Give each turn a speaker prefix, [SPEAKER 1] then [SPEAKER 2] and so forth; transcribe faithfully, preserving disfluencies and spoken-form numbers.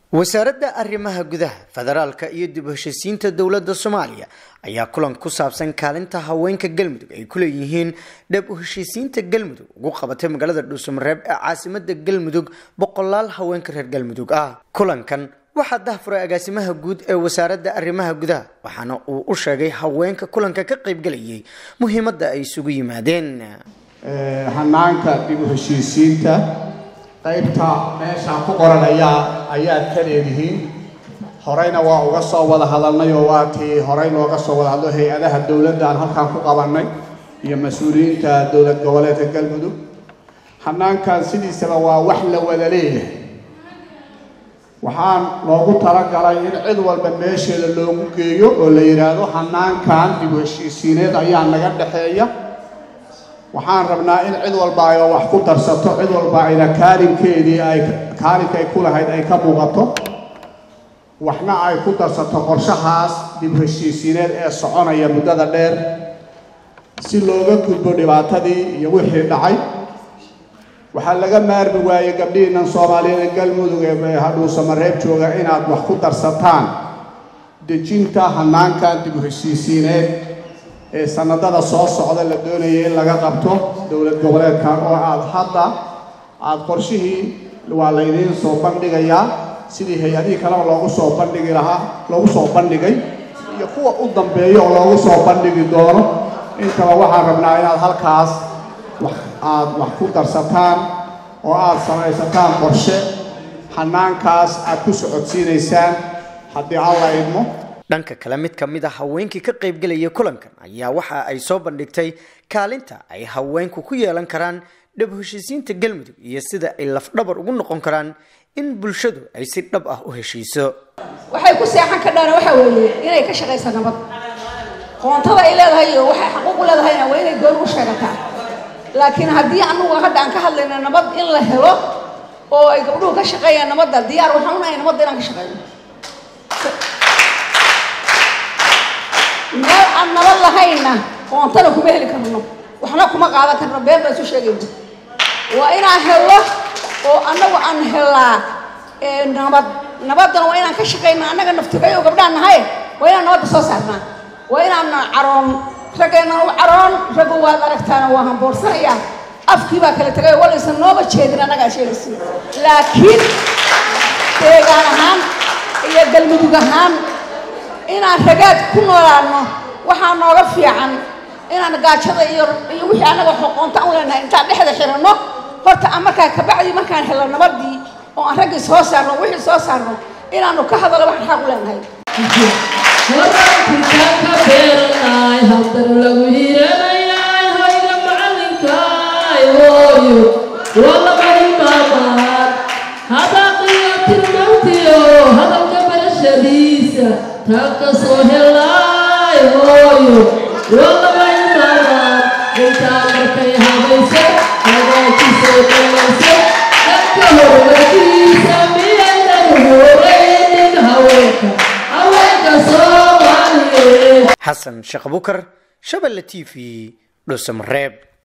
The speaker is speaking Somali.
[SPEAKER 1] wasaaradda arrimaha gudaha federaalka iyo dib u heshiisiinta dowladda Soomaaliya ayaa kulan ku saabsan kaalinta haweenka Galmudug ay ku leeyihiin dib u heshiisiinta Galmudug ugu qabatay magaalada Dhuusamareeb ee caasimadda Galmudug boqolaal haweenka reer Galmudug ah. Kulankan waxaa daahfuray agaasimaha guud ee wasaaradda arrimaha gudaha waxaana uu u sheegay haweenka kulanka ka qayb galayay muhiimadda ay isugu yimaadeen.
[SPEAKER 2] ee hanaanka dib u heshiisiinta qaybta meesha ku qoran ayaa ayaa ka leeyihiin horeyna waa uga soo wada hadalnay oo waatii horey looga soo wada hadlo hay'adaha dawladda aan halkaan ku qabanay iyo mas'uuliyiinta dawlad goboleedka Galmudug. hanaankan sidiisaba waa wax la wada leeyahay waxaan loogu talagalay in cid walba meesheeda loogu geeyo oo la yiraahdo hanaankan dib u heshiisiineed ayaa naga dhaxeeya. waxaan rabnaa in cid walba ay wax ku darsato cid walba ay kaalinkeedii ay kaalinka ay ku lahayd ay ka muuqato waxna ay ku darsato qorshahaas dib u heshiisiineed ee soconaya muddada dheer si looga gudbo dhibaatadii iyo wixii dhacay. waxaa laga maarmi waayay gabdhihiina Soomaaliyeed Galmudug ee Dhuusamareeb jooga inaad wax ku darsataan dejinta hanaankan dib u heshiisiineed ee sanadada soo socda la doonayay in laga qabto dawlad goboleedka oo aad hadda aad qorshihii waa la idin soo bandhigayaa sidii hay'adii kale loogu soo bandhigi lahaa loogu soo bandhigay iyo kuwa u dambeeyo oo loogu soo bandhigi doono intaba waxaan rabnaa inaad halkaas wax aad wax ku darsataan oo aad samaysataan qorshe hanaankaas aad ku socodsiinaysaan haddii alla idmo.
[SPEAKER 1] dhanka kale mid ka mid ah haweenkii ka qayb galaya kulankan ayaa waxa ay soo bandhigtay kaalinta ay haweenku ku yeelan karaan dib u heshiisiinta Galmudug iyo sida ay laf dhabar ugu noqon karaan in bulshadu ay si dhab ah u heshiiso.
[SPEAKER 3] waxay ku seexan ka dhaan waxa weeye inay ka shaqeyso nabad qoontada ay leedahay iyo waxay xaquuq u leedahayna waa inay goor u sheegataa. laakiin haddii anagu hadda aan ka hadlayno nabad in la helo oo ay gabdhuhu ka shaqeeyaan nabadda diyaar waxaan u nahay nabadda inaan ka shaqeyno. meel aan nabad lahayna qoontana kuma heli karno waxna kuma qaadan karno been baan isu sheegayno. waa inaan helo oo anagu aan helaa ee nabad nabadana waa inaan ka shaqeyno anaga naftigayo gabdhahan nahay waa inaan nabadda soo saarnaa waa inaan caroon ragayna u caroon ragu waad aragtaana waa hamboorsanaya afkii baa kala tagay walaysan nooba jeedin anaga sheegaysi. laakiin deegaan ahaan iyo Galmudug ahaan inaan ragaad ku noolaano waxaa nooga fiican inaan gaajada iyo iyo wixii anaga xoqoonta u leenahay intaan dhexda xirano horta aan markaa ka bacdi markaan helo nabadii oo aan ragii soo saarno wixii soo saarno inaanu ka hadalo wax xaq u leenahay.
[SPEAKER 4] تاكسو هلاي هويو والله ما يمرا انت مركي هايسه هايتي سوتلسه تكهو لكي سمينا هورين هويك هويك صومالي
[SPEAKER 1] حسن شيخ بكر شبل تي في Dhuusamareeb.